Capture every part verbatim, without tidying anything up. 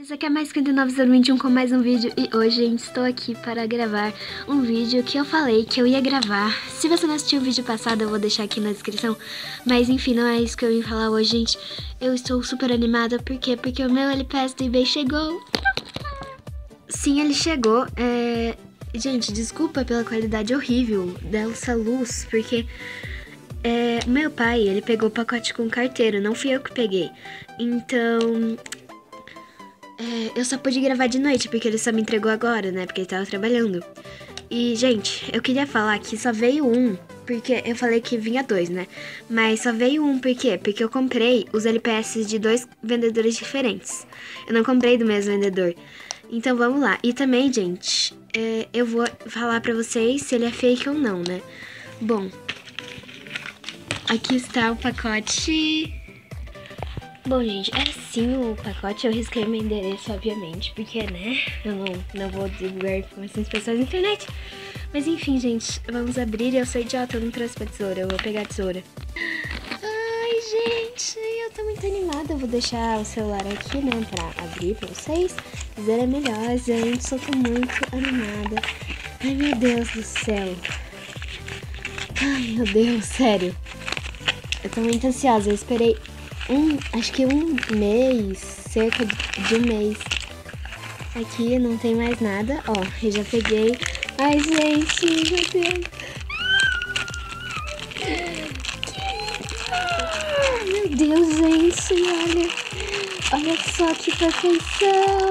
Isso aqui é mais cinquenta e nove zero vinte e um com mais um vídeo e hoje, gente, estou aqui para gravar um vídeo que eu falei que eu ia gravar. Se você não assistiu o vídeo passado, eu vou deixar aqui na descrição, mas enfim, não é isso que eu vim falar hoje, gente. Eu estou super animada, por quê? Porque o meu L P S D B chegou. Sim, ele chegou, é... Gente, desculpa pela qualidade horrível dessa luz, porque... É, meu pai, ele pegou o pacote com carteiro, não fui eu que peguei. Então... É, eu só pude gravar de noite, porque ele só me entregou agora, né? Porque ele tava trabalhando. E, gente, eu queria falar que só veio um, porque eu falei que vinha dois, né? Mas só veio um, por quê? Porque eu comprei os L P S de dois vendedores diferentes. Eu não comprei do mesmo vendedor. Então, vamos lá. E também, gente, é, eu vou falar pra vocês se ele é fake ou não, né? Bom, aqui está o pacote... Bom, gente, é assim o pacote. Eu risquei meu endereço, obviamente, porque, né, eu não, não vou divulgar informações pessoais na internet. Mas, enfim, gente, vamos abrir. Eu sou idiota, eu não trouxe pra tesoura, eu vou pegar a tesoura. Ai, gente, eu tô muito animada. Eu vou deixar o celular aqui, né, pra abrir pra vocês. Fazer é melhor, gente, eu tô muito animada. Ai, meu Deus do céu. Ai, meu Deus, sério. Eu tô muito ansiosa, eu esperei... Um, acho que um mês, cerca de um mês. Aqui não tem mais nada. Ó, eu já peguei. Ai, gente, meu Deus. Ah, meu Deus, gente, olha. Olha só que perfeição.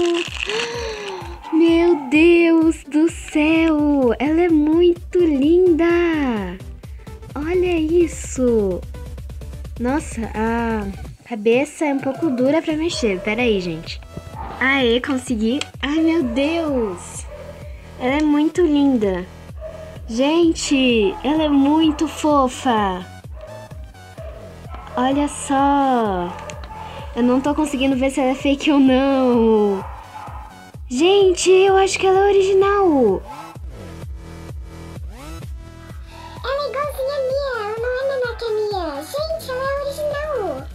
Meu Deus do céu. Ela é muito linda. Olha isso. Nossa, a cabeça é um pouco dura pra mexer. Pera aí, gente. Aê, consegui. Ai, meu Deus. Ela é muito linda. Gente, ela é muito fofa. Olha só. Eu não tô conseguindo ver se ela é fake ou não. Gente, eu acho que ela é original. Ela é igualzinha a minha, ela não é menor que a minha. Gente, ela é original.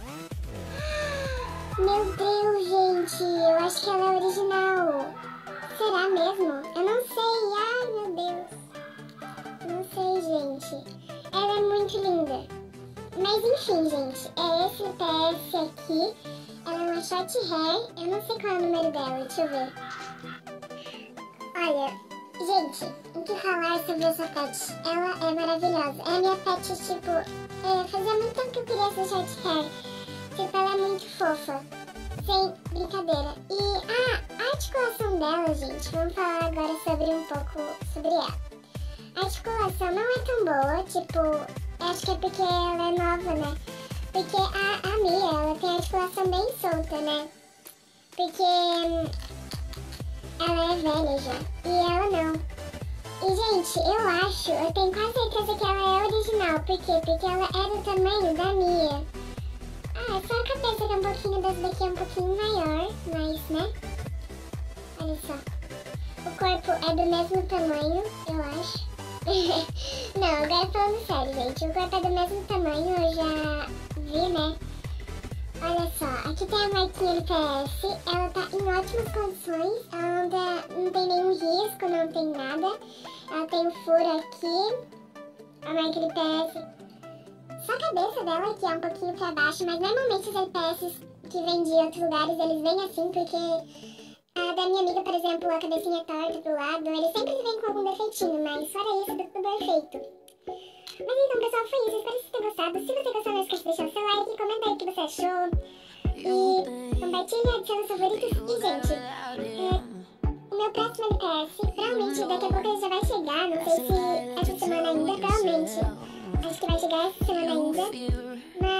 Meu Deus, gente, eu acho que ela é original. Será mesmo? Eu não sei, ai meu Deus. Não sei, gente. Ela é muito linda. Mas enfim, gente, é esse P S aqui. Ela é uma short hair, eu não sei qual é o número dela, deixa eu ver. Olha... Gente, o que falar sobre essa pet? Ela é maravilhosa. É a minha pet, tipo, é, fazia muito tempo que eu queria essa short hair. Tipo, ela é muito fofa. Sem brincadeira. E ah, a articulação dela, gente, vamos falar agora sobre um pouco sobre ela. A articulação não é tão boa, tipo, acho que é porque ela é nova, né? Porque a, a Mia, ela tem a articulação bem solta, né? Porque... ela é velha já, e ela não. E, gente, eu acho, eu tenho quase certeza que ela é original. Por quê? Porque ela é do tamanho da Mia. Ah, só a cabeça que é um pouquinho, dessa daqui é um pouquinho maior, mas, né? Olha só. O corpo é do mesmo tamanho, eu acho. Não, agora falando sério, gente. O corpo é do mesmo tamanho, eu já vi, né? Olha só, aqui tem a marquinha L P S, ela tá em ótimas condições, ela não, dá, não tem nenhum risco, não tem nada. Ela tem um furo aqui, a marca L P S, só a cabeça dela que é um pouquinho pra baixo, mas normalmente os L P S que vêm de outros lugares, eles vêm assim, porque a da minha amiga, por exemplo, a cabecinha torta pro lado, eles sempre vêm com algum defeitinho, mas fora isso, tudo perfeito. Mas então, pessoal, foi isso. Espero que vocês tenham gostado. Se você gostou, não esquece de deixar o seu like, comenta aí o que você achou. E compartilha, adiciona os favoritos. E, gente, é, o meu próximo L P S, provavelmente daqui a pouco ele já vai chegar. Não sei se essa semana ainda, provavelmente. Acho que vai chegar essa semana ainda. Mas